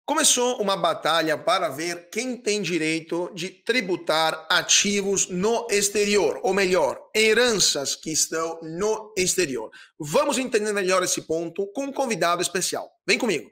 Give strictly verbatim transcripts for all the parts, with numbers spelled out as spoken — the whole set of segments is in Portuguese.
Começou uma batalha para ver quem tem direito de tributar ativos no exterior, ou melhor, heranças que estão no exterior. Vamos entender melhor esse ponto com um convidado especial. Vem comigo.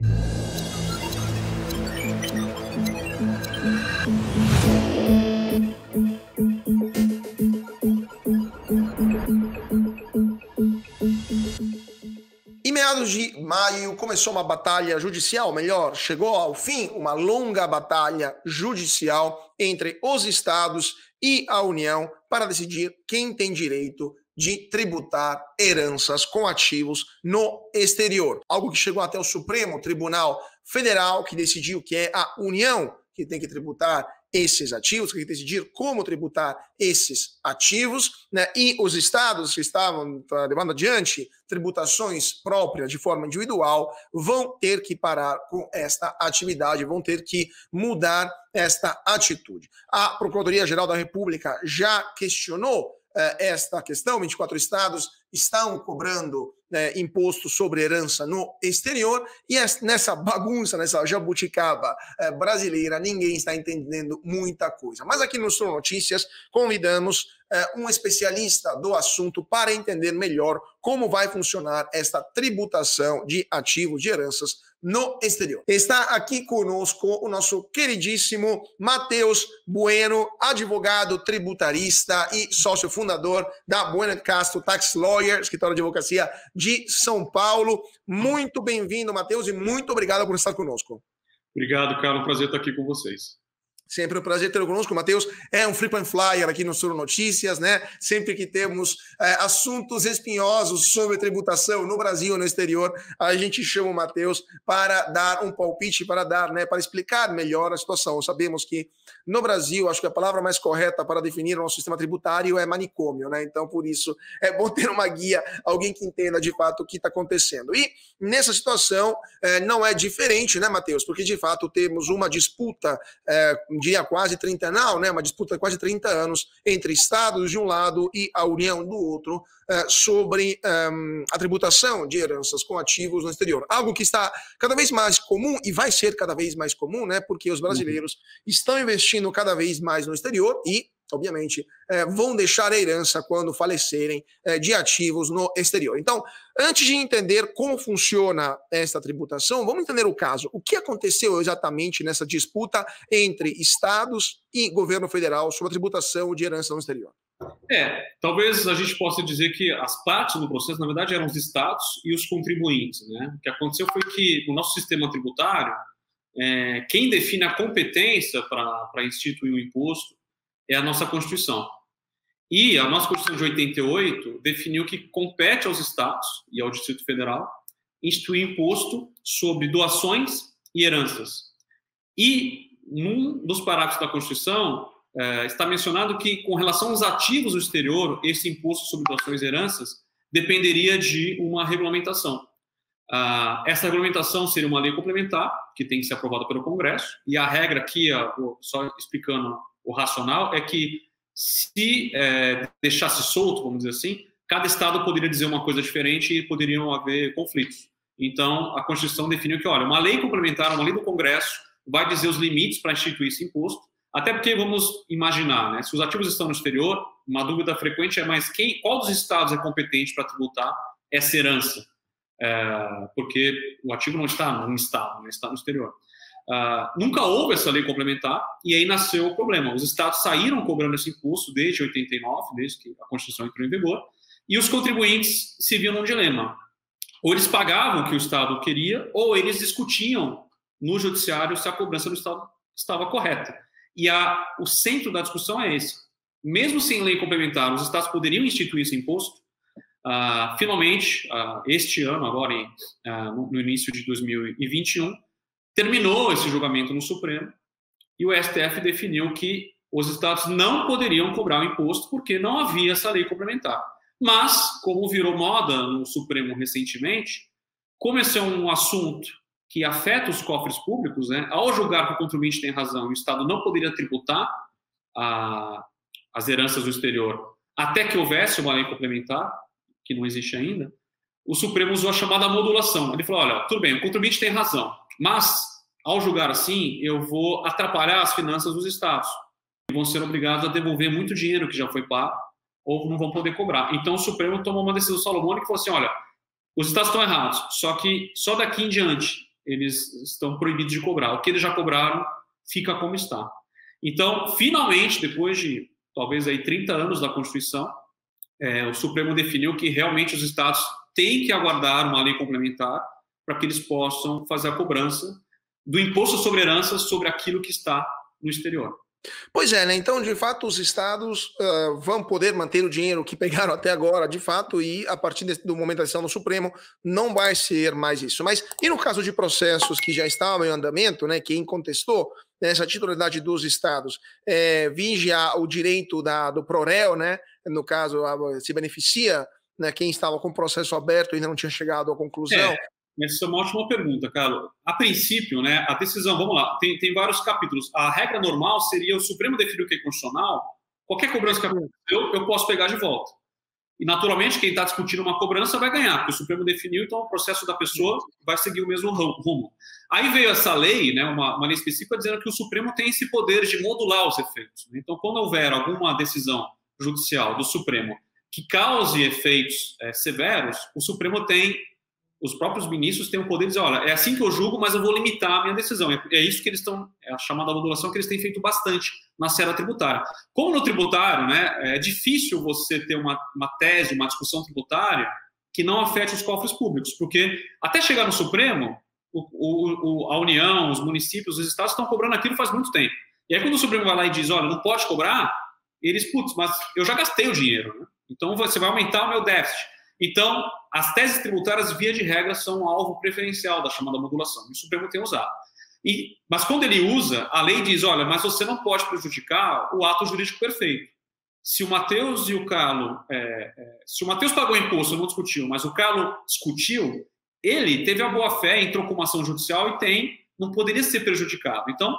Em meados de maio começou uma batalha judicial, melhor, chegou ao fim uma longa batalha judicial entre os estados e a União para decidir quem tem direito de tributar heranças com ativos no exterior. Algo que chegou até o Supremo Tribunal Federal, que decidiu que é a União que tem que tributar esses ativos, que tem que decidir como tributar esses ativos, né? E os estados que estavam levando adiante tributações próprias de forma individual vão ter que parar com esta atividade, vão ter que mudar esta atitude. A Procuradoria-Geral da República já questionou eh, esta questão, vinte e quatro estados estão cobrando É, imposto sobre herança no exterior, e nessa bagunça, nessa jabuticaba é, brasileira, ninguém está entendendo muita coisa. Mas aqui no Sul Notícias convidamos é, um especialista do assunto para entender melhor como vai funcionar esta tributação de ativos, de heranças no exterior. Está aqui conosco o nosso queridíssimo Matheus Bueno, advogado tributarista e sócio fundador da Bueno Castro Tax Lawyer, escritório de advocacia de São Paulo. Muito bem-vindo, Matheus, e muito obrigado por estar conosco. Obrigado, cara. Um prazer estar aqui com vocês. Sempre um prazer ter conosco. O Matheus é um frequent flyer aqui no Sul Notícias, né? Sempre que temos é, assuntos espinhosos sobre tributação no Brasil ou no exterior, a gente chama o Matheus para dar um palpite, para dar, né, para explicar melhor a situação. Sabemos que no Brasil, acho que a palavra mais correta para definir o nosso sistema tributário é manicômio, né? Então, por isso, é bom ter uma guia, alguém que entenda de fato o que está acontecendo. E nessa situação é, não é diferente, né, Matheus? Porque de fato temos uma disputa é, de há quase trinta, não, né, uma disputa de quase trinta anos entre estados de um lado e a União do outro uh, sobre um, a tributação de heranças com ativos no exterior. Algo que está cada vez mais comum e vai ser cada vez mais comum, né, porque os brasileiros uhum. estão investindo cada vez mais no exterior e, obviamente, eh, vão deixar a herança quando falecerem eh, de ativos no exterior. Então, antes de entender como funciona esta tributação, vamos entender o caso. O que aconteceu exatamente nessa disputa entre estados e governo federal sobre a tributação de herança no exterior? É, talvez a gente possa dizer que as partes do processo, na verdade, eram os estados e os contribuintes, né? O que aconteceu foi que no nosso sistema tributário, é, quem define a competência para instituir o imposto é a nossa Constituição. E a nossa Constituição de oitenta e oito definiu que compete aos estados e ao Distrito Federal instituir imposto sobre doações e heranças. E num dos parágrafos da Constituição eh, está mencionado que, com relação aos ativos do exterior, esse imposto sobre doações e heranças dependeria de uma regulamentação. Ah, essa regulamentação seria uma lei complementar, que tem que ser aprovada pelo Congresso, e a regra aqui, só explicando o racional, é que se é, deixasse solto, vamos dizer assim, cada estado poderia dizer uma coisa diferente e poderiam haver conflitos. Então, a Constituição definiu que, olha, uma lei complementar, uma lei do Congresso, vai dizer os limites para instituir esse imposto, até porque, vamos imaginar, né, se os ativos estão no exterior, uma dúvida frequente é, mas quem, qual dos estados é competente para tributar essa herança? É, porque o ativo não está no estado, né, está no exterior. Uh, nunca houve essa lei complementar e aí nasceu o problema. Os estados saíram cobrando esse imposto desde oitenta e nove, desde que a Constituição entrou em vigor, e os contribuintes se viam num dilema. Ou eles pagavam o que o estado queria, ou eles discutiam no judiciário se a cobrança do estado estava correta. E a, o centro da discussão é esse. Mesmo sem lei complementar, os estados poderiam instituir esse imposto. Uh, finalmente, uh, este ano, agora em, uh, no, no início de dois mil e vinte e um, terminou esse julgamento no Supremo e o S T F definiu que os estados não poderiam cobrar o imposto porque não havia essa lei complementar. Mas, como virou moda no Supremo recentemente, como esse é um assunto que afeta os cofres públicos, né, ao julgar que o contribuinte tem razão e o Estado não poderia tributar a, as heranças do exterior até que houvesse uma lei complementar, que não existe ainda, o Supremo usou a chamada modulação. Ele falou, olha, tudo bem, o contribuinte tem razão, mas ao julgar assim, eu vou atrapalhar as finanças dos estados, que vão ser obrigados a devolver muito dinheiro que já foi pago, ou não vão poder cobrar. Então, o Supremo tomou uma decisão salomônica que falou assim, olha, os estados estão errados, só que só daqui em diante eles estão proibidos de cobrar. O que eles já cobraram fica como está. Então, finalmente, depois de talvez aí trinta anos da Constituição, é, o Supremo definiu que realmente os estados têm que aguardar uma lei complementar para que eles possam fazer a cobrança do imposto sobre heranças sobre aquilo que está no exterior. Pois é, né? Então, de fato, os estados uh, vão poder manter o dinheiro que pegaram até agora, de fato, e a partir desse, do momento da decisão do Supremo, não vai ser mais isso. Mas, e no caso de processos que já estavam em andamento, né? Quem contestou né, essa titularidade dos estados, é, vinge a, o direito da, do ProRel, né? No caso, a, se beneficia né, quem estava com o processo aberto e ainda não tinha chegado à conclusão. É. Essa é uma ótima pergunta, Carlos. A princípio, né, a decisão, vamos lá, tem, tem vários capítulos. A regra normal seria o Supremo definir o que é constitucional, qualquer cobrança que aconteceu, eu posso pegar de volta. E, naturalmente, quem está discutindo uma cobrança vai ganhar, porque o Supremo definiu, então o processo da pessoa vai seguir o mesmo rumo. Aí veio essa lei, né, uma, uma lei específica, dizendo que o Supremo tem esse poder de modular os efeitos. Então, quando houver alguma decisão judicial do Supremo que cause efeitos é, severos, o Supremo tem... Os próprios ministros têm o poder de dizer, olha, é assim que eu julgo, mas eu vou limitar a minha decisão. É isso que eles estão, é a chamada modulação que eles têm feito bastante na seara tributária. Como no tributário, né, é difícil você ter uma, uma tese, uma discussão tributária que não afete os cofres públicos, porque até chegar no Supremo, o, o, a União, os municípios, os estados estão cobrando aquilo faz muito tempo. E aí quando o Supremo vai lá e diz, olha, não pode cobrar, eles, putz, mas eu já gastei o dinheiro, né? Então você vai aumentar o meu déficit. Então, as teses tributárias, via de regra, são alvo preferencial da chamada modulação. E o Supremo tem usado. E, mas quando ele usa, a lei diz, olha, mas você não pode prejudicar o ato jurídico perfeito. Se o Matheus e o Carlos... É, é, se o Matheus pagou imposto, não discutiu, mas o Carlos discutiu, ele teve a boa-fé, entrou com uma ação judicial e tem, não poderia ser prejudicado. Então,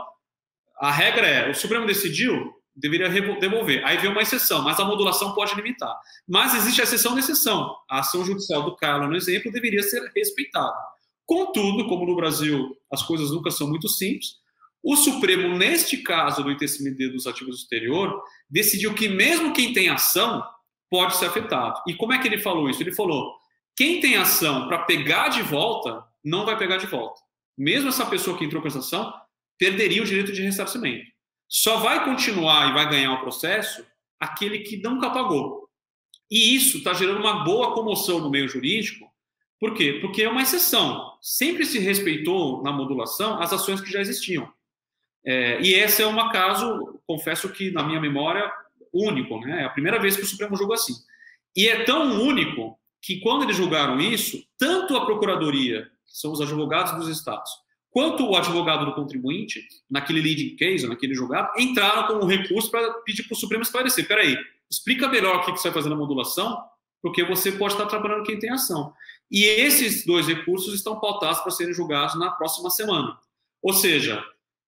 a regra é, o Supremo decidiu... deveria devolver. Aí vem uma exceção, mas a modulação pode limitar. Mas existe a exceção da exceção. A ação judicial do Carlos, no exemplo, deveria ser respeitada. Contudo, como no Brasil as coisas nunca são muito simples, o Supremo, neste caso do enriquecimento dos ativos do exterior, decidiu que mesmo quem tem ação pode ser afetado. E como é que ele falou isso? Ele falou, quem tem ação para pegar de volta, não vai pegar de volta. Mesmo essa pessoa que entrou com essa ação, perderia o direito de ressarcimento. Só vai continuar e vai ganhar o processo aquele que nunca pagou. E isso está gerando uma boa comoção no meio jurídico. Por quê? Porque é uma exceção. Sempre se respeitou na modulação as ações que já existiam. É, e esse é um caso, confesso que na minha memória, único. Né? É a primeira vez que o Supremo julga assim. E é tão único que quando eles julgaram isso, tanto a Procuradoria, que são os advogados dos estados, quanto o advogado do contribuinte, naquele leading case, naquele julgado, entraram com um recurso para pedir para o Supremo esclarecer. Espera aí, explica melhor o que você vai fazer na modulação, porque você pode estar atrapalhando quem tem ação. E esses dois recursos estão pautados para serem julgados na próxima semana. Ou seja,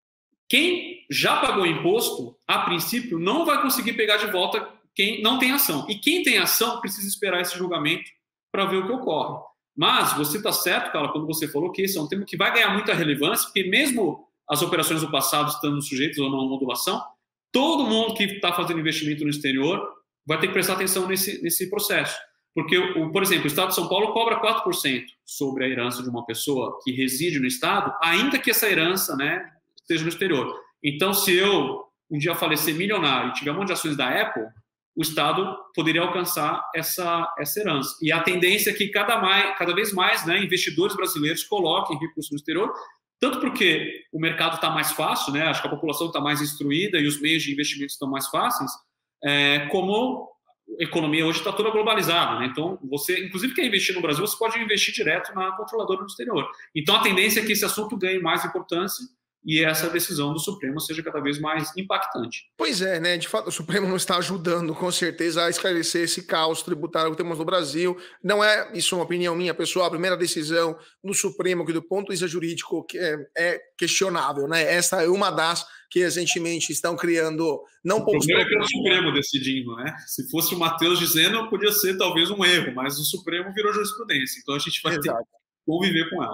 quem já pagou imposto, a princípio, não vai conseguir pegar de volta quem não tem ação. E quem tem ação precisa esperar esse julgamento para ver o que ocorre. Mas você está certo, Carla, quando você falou que esse é um tema que vai ganhar muita relevância, porque mesmo as operações do passado estando sujeitas a uma modulação, todo mundo que está fazendo investimento no exterior vai ter que prestar atenção nesse, nesse processo. Porque, o, por exemplo, o Estado de São Paulo cobra quatro por cento sobre a herança de uma pessoa que reside no Estado, ainda que essa herança, né, esteja no exterior. Então, se eu um dia falecer milionário e tiver um monte de ações da Apple, o Estado poderia alcançar essa, essa herança. E a tendência é que cada, mais, cada vez mais né, investidores brasileiros coloquem recursos no exterior, tanto porque o mercado está mais fácil, né, acho que a população está mais instruída e os meios de investimento estão mais fáceis, é, como a economia hoje está toda globalizada. Né? Então, você, inclusive, quer investir no Brasil, você pode investir direto na controladora no exterior. Então, a tendência é que esse assunto ganhe mais importância e essa decisão do Supremo seja cada vez mais impactante. Pois é, né? De fato, o Supremo não está ajudando, com certeza, a esclarecer esse caos tributário que temos no Brasil. Não é, isso é uma opinião minha pessoal, a primeira decisão do Supremo, que do ponto de vista jurídico é, é questionável, né? Essa é uma das que recentemente estão criando... Não o problema é que é o Supremo decidindo, né? Se fosse o Matheus dizendo, podia ser talvez um erro, mas o Supremo virou jurisprudência, então a gente vai Exato. ter que conviver com ela.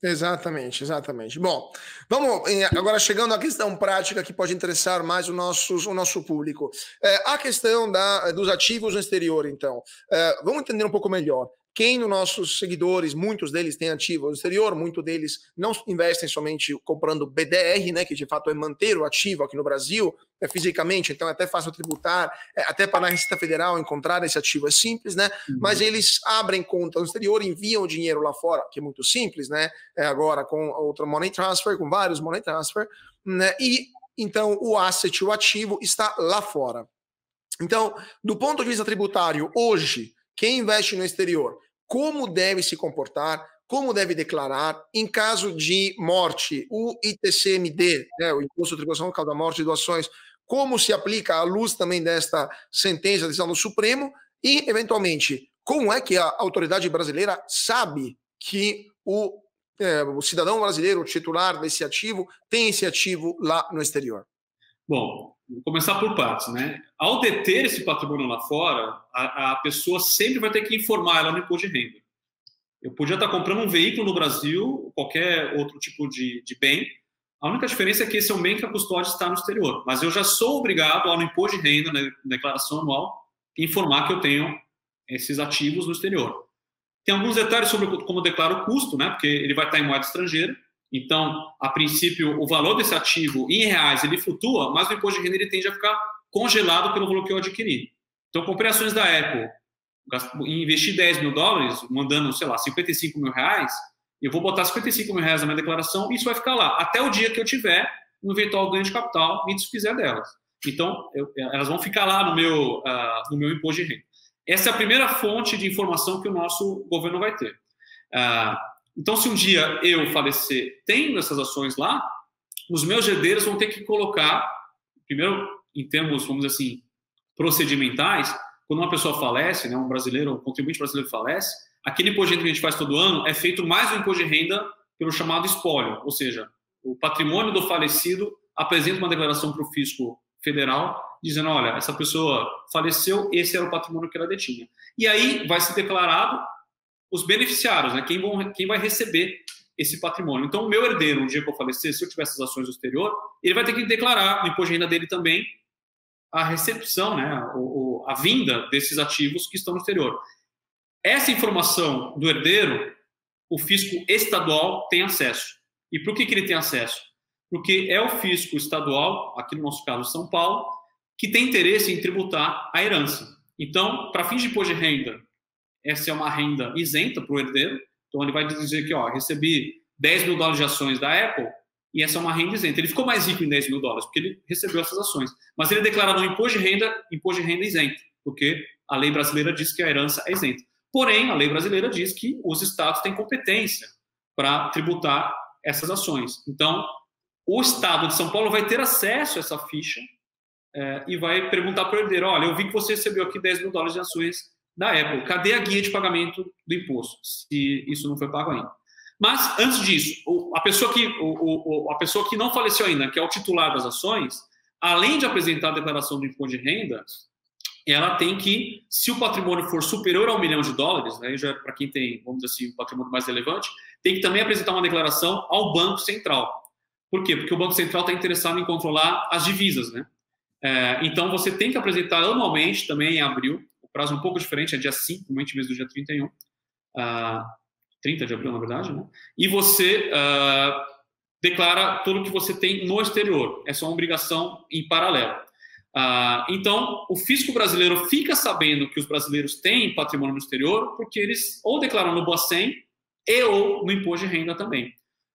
Exatamente, exatamente. Bom, vamos agora chegando à questão prática que pode interessar mais o nosso, o nosso público. É, a questão da, dos ativos no exterior, então. É, vamos entender um pouco melhor. Quem dos nossos seguidores, muitos deles têm ativos no exterior, muitos deles não investem somente comprando B D R, né, que de fato é manter o ativo aqui no Brasil, é, fisicamente, então é até fácil tributar, é, até para na Receita Federal encontrar esse ativo é simples, né? Uhum. Mas eles abrem conta no exterior, enviam o dinheiro lá fora, que é muito simples, né? É, agora com outro money transfer, com vários money transfer, né? E então o asset, o ativo, está lá fora. Então, do ponto de vista tributário, hoje, quem investe no exterior, como deve se comportar, como deve declarar, em caso de morte, o I T C M D, né, o Imposto de Tributação Local da Morte e Doações, como se aplica à luz também desta sentença da decisão do Supremo e, eventualmente, como é que a autoridade brasileira sabe que o, é, o cidadão brasileiro, o titular desse ativo, tem esse ativo lá no exterior? Bom, vou começar por partes, né? Ao deter esse patrimônio lá fora, a, a pessoa sempre vai ter que informar ela no imposto de renda. Eu podia estar comprando um veículo no Brasil, qualquer outro tipo de, de bem. A única diferença é que esse é um bem que a custódia está no exterior. Mas eu já sou obrigado, ao imposto de renda, na declaração anual, informar que eu tenho esses ativos no exterior. Tem alguns detalhes sobre como declaro o custo, né? Porque ele vai estar em moeda estrangeira. Então, a princípio, o valor desse ativo em reais ele flutua, mas o imposto de renda ele tende a ficar congelado pelo valor que eu adquiri. Então, eu comprei ações da Apple, investi dez mil dólares, mandando, sei lá, cinquenta e cinco mil reais, eu vou botar cinquenta e cinco mil reais na minha declaração e isso vai ficar lá, até o dia que eu tiver um eventual ganho de capital e desfizer delas. Então, eu, elas vão ficar lá no meu, uh, no meu imposto de renda. Essa é a primeira fonte de informação que o nosso governo vai ter. Uh, Então, se um dia eu falecer tendo essas ações lá, os meus herdeiros vão ter que colocar, primeiro, em termos, vamos dizer assim, procedimentais, quando uma pessoa falece, né, um brasileiro, um contribuinte brasileiro falece, aquele imposto de renda que a gente faz todo ano é feito mais um imposto de renda pelo chamado espólio, ou seja, o patrimônio do falecido apresenta uma declaração para o fisco federal, dizendo, olha, essa pessoa faleceu, esse era o patrimônio que ela detinha. E aí vai ser declarado os beneficiários, né? Quem, vão, quem vai receber esse patrimônio. Então, o meu herdeiro, um dia que eu falecer, se eu tiver essas ações no exterior, ele vai ter que declarar no imposto de renda dele também a recepção, né? o, o, a vinda desses ativos que estão no exterior. Essa informação do herdeiro, o fisco estadual tem acesso. E por que, que ele tem acesso? Porque é o fisco estadual, aqui no nosso caso São Paulo, que tem interesse em tributar a herança. Então, para fins de imposto de renda, essa é uma renda isenta para o herdeiro. Então, ele vai dizer que, ó, recebi dez mil dólares de ações da Apple e essa é uma renda isenta. Ele ficou mais rico em dez mil dólares porque ele recebeu essas ações. Mas ele declara no imposto de renda, imposto de renda isento, porque a lei brasileira diz que a herança é isenta. Porém, a lei brasileira diz que os estados têm competência para tributar essas ações. Então, o estado de São Paulo vai ter acesso a essa ficha é, e vai perguntar para o herdeiro, olha, eu vi que você recebeu aqui dez mil dólares de ações da Apple. Cadê a guia de pagamento do imposto, se isso não foi pago ainda? Mas, antes disso, a pessoa que, o, o, a pessoa que não faleceu ainda, que é o titular das ações, além de apresentar a declaração do imposto de renda, ela tem que, se o patrimônio for superior a um milhão de dólares, né, já para quem tem, vamos dizer assim, um patrimônio mais relevante, tem que também apresentar uma declaração ao Banco Central. Por quê? Porque o Banco Central está interessado em controlar as divisas, né? É, então, você tem que apresentar anualmente, também em abril, prazo um pouco diferente, é dia cinco, normalmente mês do dia trinta e um, uh, trinta de abril, na verdade, né? E você uh, declara tudo o que você tem no exterior. Essa é uma obrigação em paralelo. Uh, então, o fisco brasileiro fica sabendo que os brasileiros têm patrimônio no exterior porque eles ou declaram no Bacen e ou no imposto de renda também.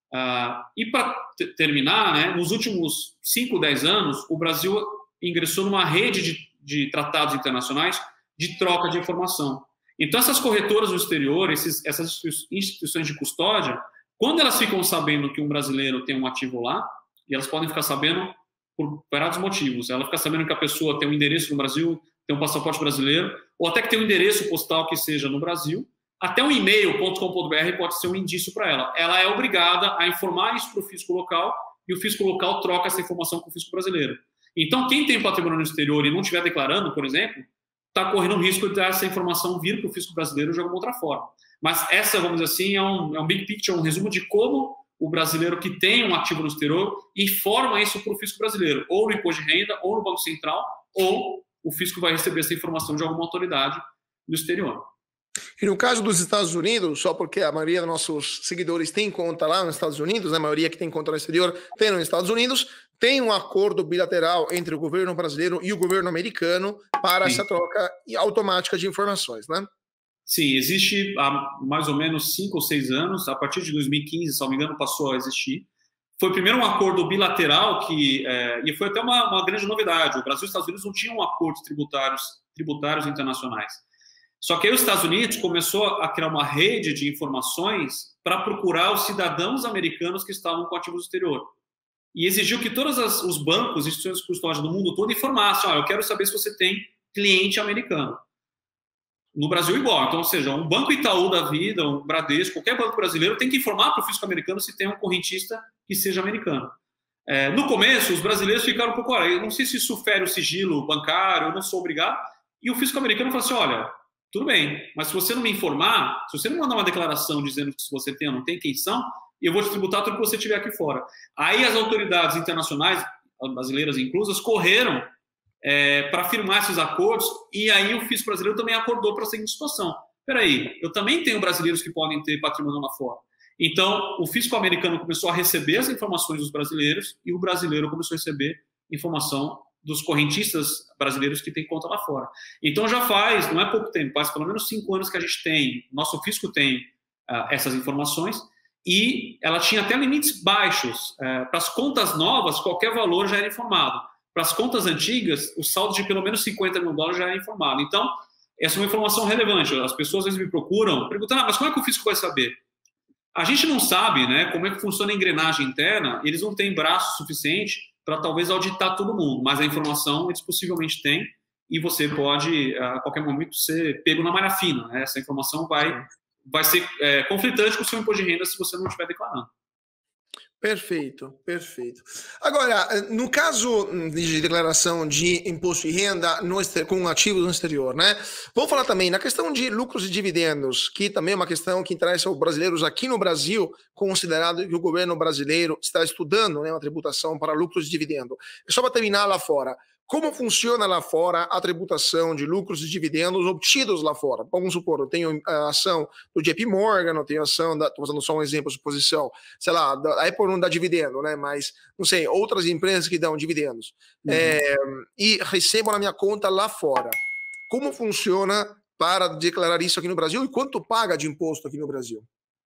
Uh, e para terminar, né, nos últimos cinco, dez anos, o Brasil ingressou numa rede de, de tratados internacionais de troca de informação. Então, essas corretoras no exterior, esses, essas instituições de custódia, quando elas ficam sabendo que um brasileiro tem um ativo lá, e elas podem ficar sabendo por vários motivos. Ela fica sabendo que a pessoa tem um endereço no Brasil, tem um passaporte brasileiro, ou até que tem um endereço postal que seja no Brasil, até um e-mail ponto com ponto br pode ser um indício para ela. Ela é obrigada a informar isso para o fisco local, e o fisco local troca essa informação com o fisco brasileiro. Então, quem tem patrimônio no exterior e não estiver declarando, por exemplo, está correndo o risco de essa informação vir para o fisco brasileiro de alguma outra forma. Mas essa, vamos dizer assim, é um, é um big picture, um resumo de como o brasileiro que tem um ativo no exterior informa isso para o fisco brasileiro, ou no imposto de renda, ou no Banco Central, ou o fisco vai receber essa informação de alguma autoridade no exterior. E no caso dos Estados Unidos, só porque a maioria dos nossos seguidores tem conta lá nos Estados Unidos, a maioria que tem conta no exterior tem nos Estados Unidos, tem um acordo bilateral entre o governo brasileiro e o governo americano para Sim. essa troca automática de informações, né? Sim, existe há mais ou menos cinco ou seis anos, a partir de dois mil e quinze, se não me engano, passou a existir. Foi primeiro um acordo bilateral que, é, e foi até uma, uma grande novidade, o Brasil e os Estados Unidos não tinham acordos tributários, tributários internacionais. Só que aí os Estados Unidos começou a criar uma rede de informações para procurar os cidadãos americanos que estavam com ativos no exterior. E exigiu que todos as, os bancos, instituições de custódia do mundo todo informassem, olha, eu quero saber se você tem cliente americano. No Brasil, igual. Então, ou seja, um Banco Itaú da vida, um Bradesco, qualquer banco brasileiro tem que informar para o fisco americano se tem um correntista que seja americano. É, no começo, os brasileiros ficaram um pouco, olha, eu não sei se isso fere o sigilo bancário, eu não sou obrigado. E o fisco americano falou assim, olha, tudo bem, mas se você não me informar, se você não mandar uma declaração dizendo que se você tem ou não tem, quem são, eu vou te tributar tudo que você tiver aqui fora. Aí as autoridades internacionais, brasileiras inclusas, correram é, para firmar esses acordos, e aí o fisco brasileiro também acordou para a seguinte situação. Espera aí, eu também tenho brasileiros que podem ter patrimônio lá fora. Então, o fisco americano começou a receber as informações dos brasileiros e o brasileiro começou a receber informação dos correntistas brasileiros que têm conta lá fora. Então, já faz, não é pouco tempo, faz pelo menos cinco anos que a gente tem, nosso fisco tem uh, essas informações, e ela tinha até limites baixos. Uh, para as contas novas, qualquer valor já era informado. Para as contas antigas, o saldo de pelo menos cinquenta mil dólares já era informado. Então, essa é uma informação relevante. As pessoas às vezes me procuram, perguntando, ah, mas como é que o fisco vai saber? A gente não sabe, né, como é que funciona a engrenagem interna, eles não têm braço suficiente para talvez auditar todo mundo, mas a informação eles possivelmente têm e você pode, a qualquer momento, ser pego na malha fina. Né? Essa informação vai, vai ser é, conflitante com o seu imposto de renda se você não estiver declarando. Perfeito, perfeito. Agora, no caso de declaração de imposto de renda no, com ativos no exterior, né? Vamos falar também na questão de lucros e dividendos, que também é uma questão que interessa os brasileiros aqui no Brasil, considerado que o governo brasileiro está estudando, né, uma tributação para lucros e dividendos. Só para terminar lá fora, como funciona lá fora a tributação de lucros e dividendos obtidos lá fora? Vamos supor, eu tenho a ação do J P Morgan, eu tenho a ação, estou usando só um exemplo de suposição, sei lá, a Apple não dá dividendo, né? Mas, não sei, outras empresas que dão dividendos. Uhum. É, e recebo na minha conta lá fora. Como funciona para declarar isso aqui no Brasil e quanto paga de imposto aqui no Brasil?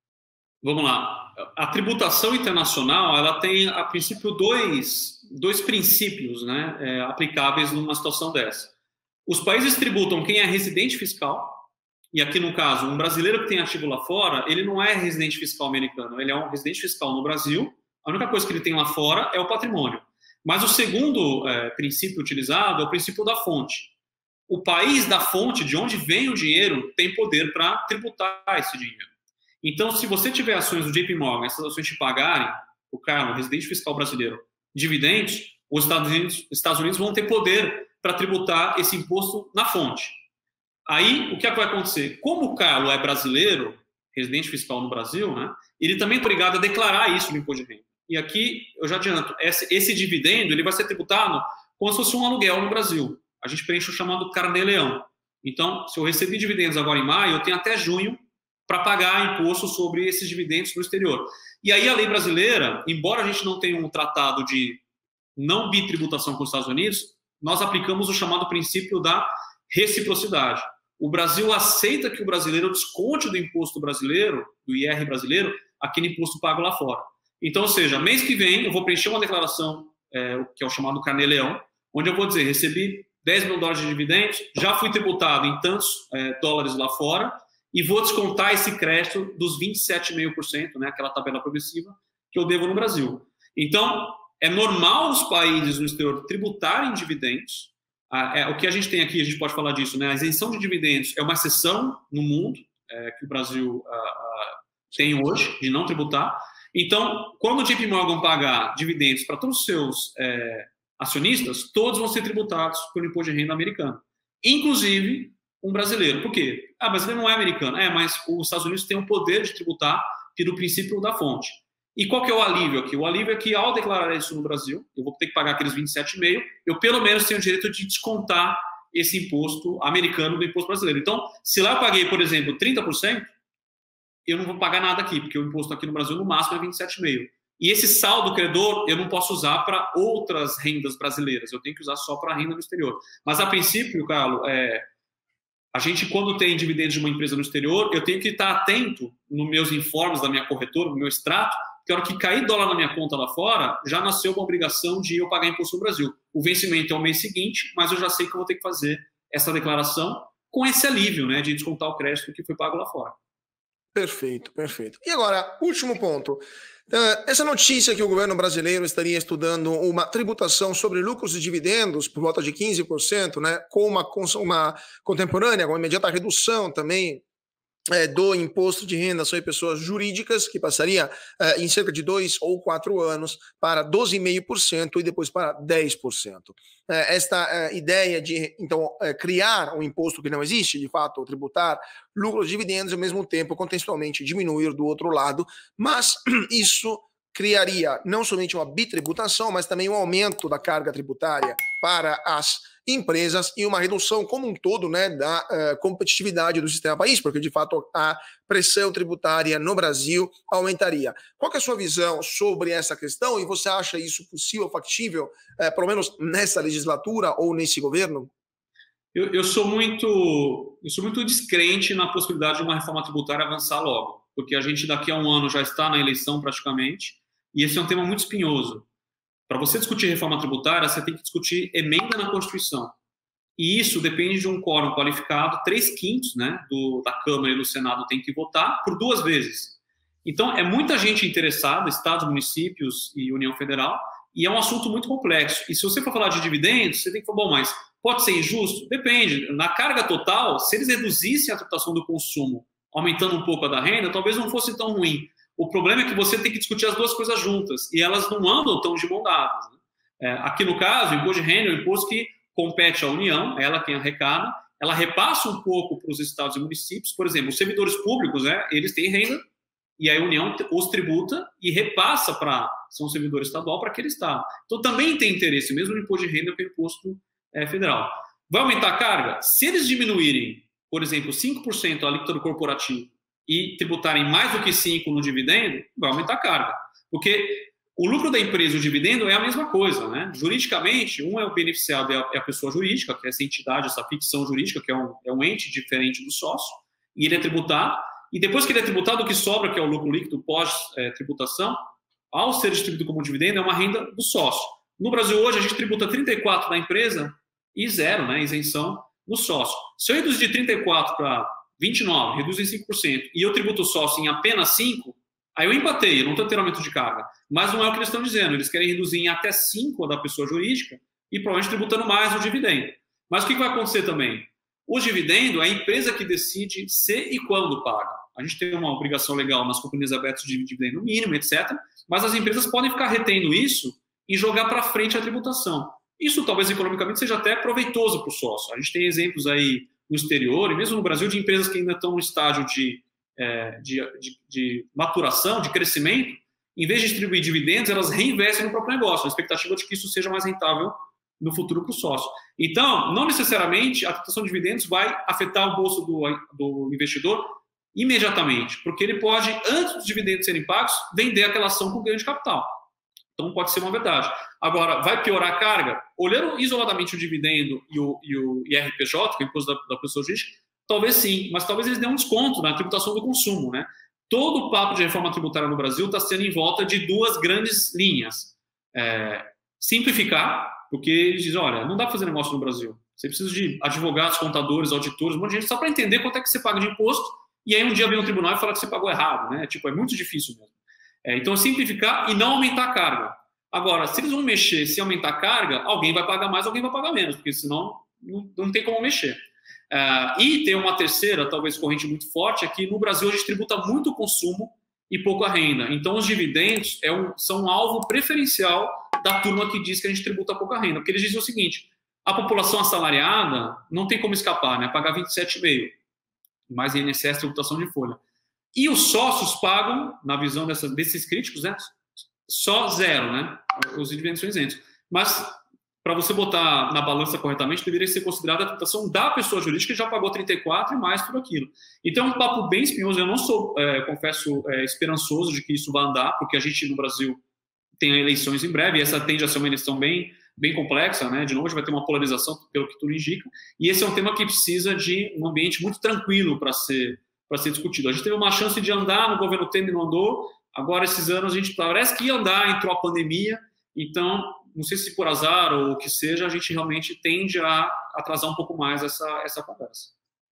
Vamos lá. A tributação internacional, ela tem, a princípio, dois, dois princípios, né, é, aplicáveis numa situação dessa. Os países tributam quem é residente fiscal, e aqui, no caso, um brasileiro que tem ativo lá fora, ele não é residente fiscal americano, ele é um residente fiscal no Brasil, a única coisa que ele tem lá fora é o patrimônio. Mas o segundo é, princípio utilizado é o princípio da fonte. O país da fonte, de onde vem o dinheiro, tem poder para tributar esse dinheiro. Então, se você tiver ações do J P Morgan, essas ações te pagarem, o cara, o residente fiscal brasileiro, dividendos, os Estados Unidos, Estados Unidos vão ter poder para tributar esse imposto na fonte. Aí, o que, é que vai acontecer? Como o Carlos é brasileiro, residente fiscal no Brasil, né, ele também é obrigado a declarar isso no imposto de renda. E aqui, eu já adianto, esse, esse dividendo ele vai ser tributado como se fosse um aluguel no Brasil. A gente preenche o chamado carnê-leão. Então, se eu recebi dividendos agora em maio, eu tenho até junho para pagar imposto sobre esses dividendos no exterior. E aí a lei brasileira, embora a gente não tenha um tratado de não bitributação com os Estados Unidos, nós aplicamos o chamado princípio da reciprocidade. O Brasil aceita que o brasileiro desconte do imposto brasileiro, do I R brasileiro, aquele imposto pago lá fora. Então, ou seja, mês que vem eu vou preencher uma declaração, é, que é o chamado carnê-leão, onde eu vou dizer, recebi dez mil dólares de dividendos, já fui tributado em tantos é, dólares lá fora, e vou descontar esse crédito dos vinte e sete vírgula cinco por cento, né, aquela tabela progressiva, que eu devo no Brasil. Então, é normal os países no exterior tributarem dividendos. Ah, é, o que a gente tem aqui, a gente pode falar disso, né, a isenção de dividendos é uma exceção no mundo, é, que o Brasil ah, ah, tem hoje, de não tributar. Então, quando o J P Morgan pagar dividendos para todos os seus é, acionistas, todos vão ser tributados pelo imposto de renda americano. inclusive um brasileiro. Por quê? Ah, brasileiro não é americano. É, mas os Estados Unidos têm o poder de tributar pelo princípio da fonte. E qual que é o alívio aqui? O alívio é que, ao declarar isso no Brasil, eu vou ter que pagar aqueles vinte e sete vírgula cinco por cento, eu pelo menos tenho o direito de descontar esse imposto americano do imposto brasileiro. Então, se lá eu paguei, por exemplo, trinta por cento, eu não vou pagar nada aqui, porque o imposto aqui no Brasil, no máximo, é vinte e sete vírgula cinco por cento. E esse saldo credor eu não posso usar para outras rendas brasileiras, eu tenho que usar só para renda no exterior. Mas, a princípio, Carlos, é, a gente, quando tem dividendos de uma empresa no exterior, eu tenho que estar atento nos meus informes da minha corretora, no meu extrato, que a hora que cair dólar na minha conta lá fora, já nasceu uma obrigação de eu pagar imposto no Brasil. O vencimento é o mês seguinte, mas eu já sei que eu vou ter que fazer essa declaração com esse alívio, né, de descontar o crédito que foi pago lá fora. Perfeito, perfeito. E agora, último ponto. Essa notícia que o governo brasileiro estaria estudando uma tributação sobre lucros e dividendos por volta de quinze por cento, né, com uma, uma contemporânea, com uma imediata redução também É, do imposto de renda sobre pessoas jurídicas, que passaria é, em cerca de dois ou quatro anos para doze vírgula cinco por cento e depois para dez por cento. É, esta é, ideia de, então, é, criar um imposto que não existe, de fato, tributar lucros e dividendos, ao mesmo tempo, contextualmente, diminuir do outro lado, mas isso criaria não somente uma bitributação, mas também um aumento da carga tributária para as empresas e uma redução como um todo, né, da uh, competitividade do sistema país, porque de fato a pressão tributária no Brasil aumentaria. Qual que é a sua visão sobre essa questão e você acha isso possível, factível, uh, pelo menos nessa legislatura ou nesse governo? Eu, eu sou muito, eu sou muito descrente na possibilidade de uma reforma tributária avançar logo, porque a gente daqui a um ano já está na eleição praticamente e esse é um tema muito espinhoso. Para você discutir reforma tributária, você tem que discutir emenda na Constituição. E isso depende de um quórum qualificado, três quintos, né, do, da Câmara e do Senado tem que votar por duas vezes. Então, é muita gente interessada, estados, municípios e União Federal, e é um assunto muito complexo. E se você for falar de dividendos, você tem que falar, bom, mas pode ser injusto? Depende. Na carga total, se eles reduzissem a tributação do consumo, aumentando um pouco a da renda, talvez não fosse tão ruim. O problema é que você tem que discutir as duas coisas juntas, e elas não andam tão de mão dadas. Né? É, aqui no caso, o imposto de renda é um imposto que compete à União, ela quem arrecada, ela repassa um pouco para os estados e municípios. Por exemplo, os servidores públicos, né, eles têm renda, e a União os tributa e repassa para são servidor estadual para aquele estado. Então também tem interesse, mesmo no imposto de renda, que é o imposto é, federal. Vai aumentar a carga? Se eles diminuírem, por exemplo, cinco por cento a alíquota do corporativo, e tributarem mais do que cinco no dividendo, vai aumentar a carga. Porque o lucro da empresa e o dividendo é a mesma coisa, né? Juridicamente, um é o beneficiado, é a pessoa jurídica, que é essa entidade, essa ficção jurídica, que é um, é um ente diferente do sócio, e ele é tributado, e depois que ele é tributado, o que sobra, que é o lucro líquido pós-tributação, ao ser distribuído como dividendo, é uma renda do sócio. No Brasil, hoje, a gente tributa trinta e quatro por cento da empresa e zero, né? Isenção no sócio. Se eu reduzir de trinta e quatro por cento para vinte e nove, reduz em cinco por cento, e eu tributo o sócio em apenas cinco por cento, aí eu empatei, eu não estou tendo aumento de carga. Mas não é o que eles estão dizendo, eles querem reduzir em até cinco por cento da pessoa jurídica e provavelmente tributando mais o dividendo. Mas o que vai acontecer também? O dividendo é a empresa que decide se e quando paga. A gente tem uma obrigação legal nas companhias abertas de dividendo mínimo, etcétera, mas as empresas podem ficar retendo isso e jogar para frente a tributação. Isso talvez economicamente seja até proveitoso para o sócio. A gente tem exemplos aí no exterior, e mesmo no Brasil, de empresas que ainda estão no estágio de, é, de, de, de maturação, de crescimento, em vez de distribuir dividendos, elas reinvestem no próprio negócio, na expectativa de que isso seja mais rentável no futuro para o sócio. Então, não necessariamente a tributação de dividendos vai afetar o bolso do, do investidor imediatamente, porque ele pode, antes dos dividendos serem pagos, vender aquela ação com ganho de capital. Então, pode ser uma verdade. Agora, vai piorar a carga? Olhando isoladamente o dividendo e o, e o I R P J, que é o imposto da, da pessoa jurídica, talvez sim, mas talvez eles dêem um desconto na tributação do consumo, né? Todo o papo de reforma tributária no Brasil está sendo em volta de duas grandes linhas. É, simplificar, porque eles dizem, olha, não dá para fazer negócio no Brasil. Você precisa de advogados, contadores, auditores, um monte de gente, só para entender quanto é que você paga de imposto, e aí um dia vem um tribunal e fala que você pagou errado, né? Tipo, é muito difícil mesmo. É, então, simplificar e não aumentar a carga. Agora, se eles vão mexer, se aumentar a carga, alguém vai pagar mais, alguém vai pagar menos, porque senão não, não tem como mexer. Uh, e tem uma terceira, talvez corrente muito forte, é que no Brasil a gente tributa muito o consumo e pouco a renda. Então, os dividendos é um, são um alvo preferencial da turma que diz que a gente tributa pouca renda. Porque eles dizem o seguinte, A população assalariada não tem como escapar, né? Pagar vinte e sete vírgula cinco, mais I N S S, tributação de folha. E os sócios pagam, na visão dessas, desses críticos, né? Só zero, né? Os dividendos são isentos. Mas, para você botar na balança corretamente, deveria ser considerada a tributação da pessoa jurídica que já pagou trinta e quatro e mais tudo aquilo. Então, é um papo bem espinhoso. Eu não sou, é, confesso, é, esperançoso de que isso vai andar, porque a gente, no Brasil, tem eleições em breve, e essa tende a ser uma eleição bem, bem complexa, né? De novo, a gente vai ter uma polarização, pelo que tudo indica, e esse é um tema que precisa de um ambiente muito tranquilo para ser, para ser discutido. A gente teve uma chance de andar no governo Temer, não andou, agora, esses anos, a gente parece que ia andar, entrou a pandemia, então, não sei se por azar ou o que seja, a gente realmente tende a atrasar um pouco mais essa, essa conversa.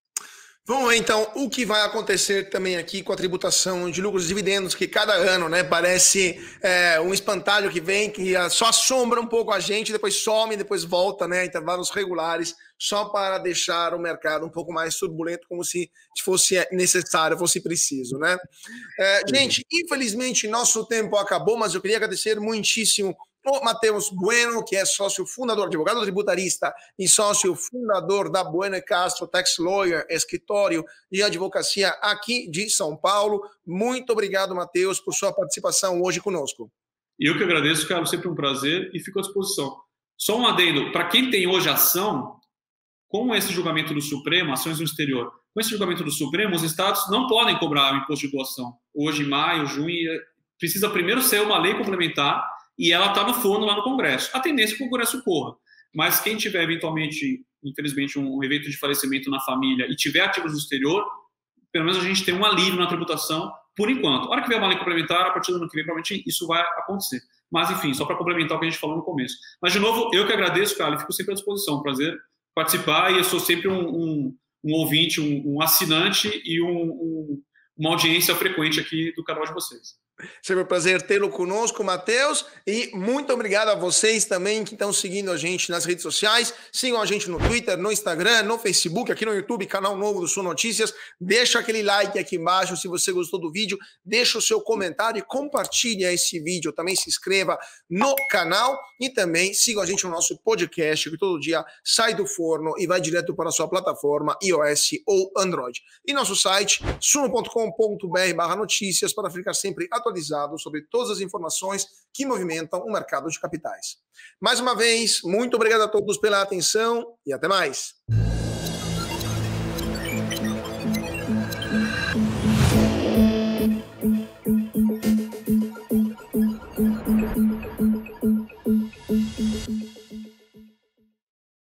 Vamos ver, então, o que vai acontecer também aqui com a tributação de lucros e dividendos, que cada ano, né, parece é, um espantalho que vem, que só assombra um pouco a gente, depois some, depois volta, né, intervalos regulares, só para deixar o mercado um pouco mais turbulento, como se fosse necessário, fosse preciso, né? É, gente, infelizmente, nosso tempo acabou, mas eu queria agradecer muitíssimo o Matheus Bueno, que é sócio fundador, advogado tributarista e sócio fundador da Bueno e Castro Tax Lawyer, escritório de advocacia aqui de São Paulo. Muito obrigado, Matheus, por sua participação hoje conosco. Eu que agradeço, Carlos, sempre um prazer e fico à disposição. Só um adendo, para quem tem hoje ação, com esse julgamento do Supremo, ações no exterior, com esse julgamento do Supremo, os estados não podem cobrar o imposto de doação. Hoje, em maio, junho, precisa primeiro ser uma lei complementar e ela está no forno lá no Congresso. A tendência é que o Congresso corra. Mas quem tiver, eventualmente, infelizmente, um evento de falecimento na família e tiver ativos no exterior, pelo menos a gente tem um alívio na tributação por enquanto. A hora que vier uma lei complementar, a partir do ano que vem, provavelmente isso vai acontecer. Mas, enfim, só para complementar o que a gente falou no começo. Mas, de novo, eu que agradeço, cara, fico sempre à disposição. Prazer participar e eu sou sempre um, um, um ouvinte, um, um assinante e um, um, uma audiência frequente aqui do canal de vocês. Sempre um prazer tê-lo conosco, Matheus, e muito obrigado a vocês também que estão seguindo a gente nas redes sociais. Sigam a gente no Twitter, no Instagram, no Facebook, aqui no YouTube, canal novo do Sul Notícias. Deixa aquele like aqui embaixo se você gostou do vídeo, deixa o seu comentário e compartilhe esse vídeo. Também se inscreva no canal e também sigam a gente no nosso podcast, que todo dia sai do forno e vai direto para a sua plataforma iOS ou Android. E nosso site, suno ponto com ponto br barra notícias, para ficar sempre atualizado sobre todas as informações que movimentam o mercado de capitais. Mais uma vez, muito obrigado a todos pela atenção e até mais.